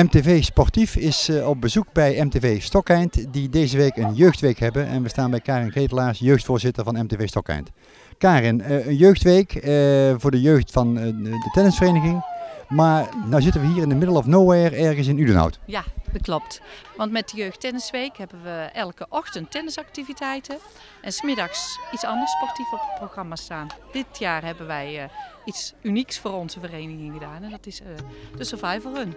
MTV Sportief is op bezoek bij MTV Stockeind, die deze week een jeugdweek hebben. En we staan bij Karin Ketelaars, jeugdvoorzitter van MTV Stockeind. Karin, een jeugdweek voor de jeugd van de tennisvereniging. Maar nu zitten we hier in the middle of nowhere, ergens in Udenhout. Ja, dat klopt. Want met de Jeugdtennisweek hebben we elke ochtend tennisactiviteiten. En 's middags iets anders sportief op het programma staan. Dit jaar hebben wij iets unieks voor onze vereniging gedaan. En dat is de Survival Run.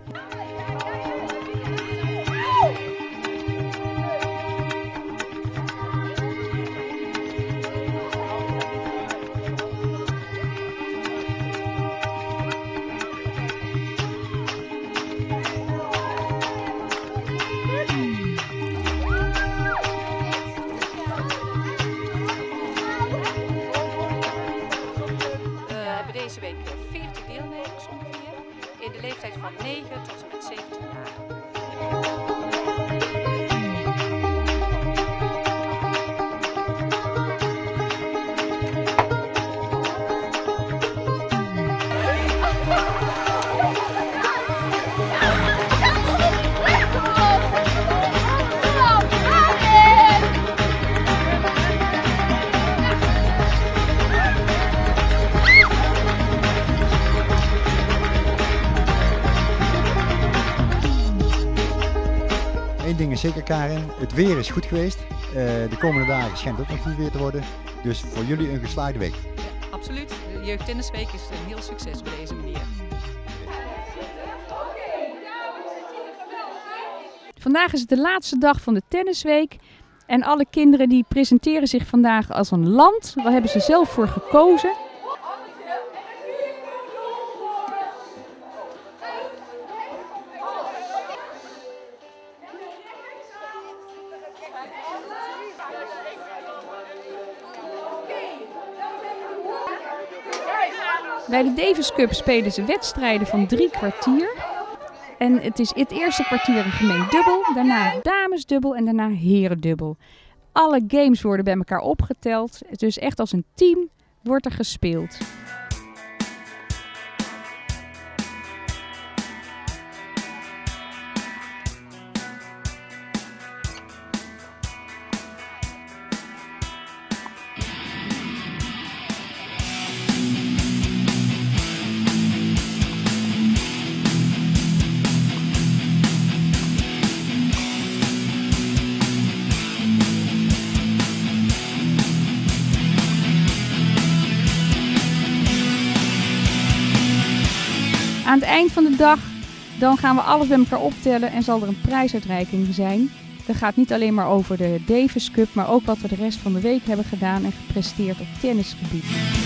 Deze week 40 deelnemers ongeveer, in de leeftijd van 9 tot en met 17 jaar. Eén ding is zeker, Karin, het weer is goed geweest. De komende dagen schijnt het ook nog goed weer te worden. Dus voor jullie een geslaagde week. Ja, absoluut. De Jeugdtennisweek is een heel succes op deze manier. Vandaag is het de laatste dag van de tennisweek. En alle kinderen die presenteren zich vandaag als een land. Daar hebben ze zelf voor gekozen. Bij de Davis Cup spelen ze wedstrijden van 3 kwartier. En het is het eerste kwartier een gemeen dubbel, daarna damesdubbel en daarna herendubbel. Alle games worden bij elkaar opgeteld, dus echt als een team wordt er gespeeld. Aan het eind van de dag dan gaan we alles bij elkaar optellen en zal er een prijsuitreiking zijn. Dat gaat niet alleen maar over de Davis Cup, maar ook wat we de rest van de week hebben gedaan en gepresteerd op tennisgebied.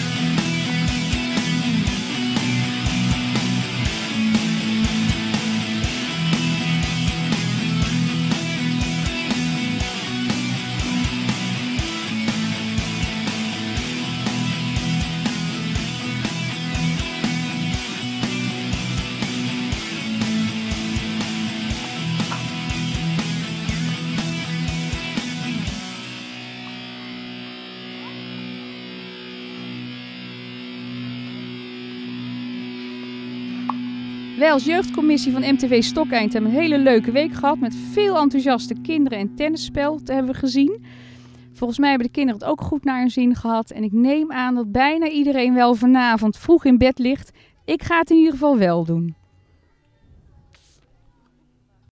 Wij als jeugdcommissie van MTV Stockeind hebben een hele leuke week gehad met veel enthousiaste kinderen en tennisspel hebben we gezien. Volgens mij hebben de kinderen het ook goed naar hun zin gehad en ik neem aan dat bijna iedereen wel vanavond vroeg in bed ligt. Ik ga het in ieder geval wel doen.